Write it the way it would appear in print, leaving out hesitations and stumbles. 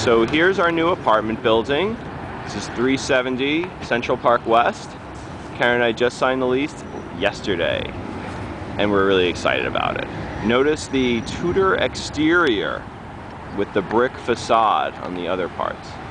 So here's our new apartment building. This is 370 Central Park West. Karen and I just signed the lease yesterday, and we're really excited about it. Notice the Tudor exterior with the brick facade on the other parts.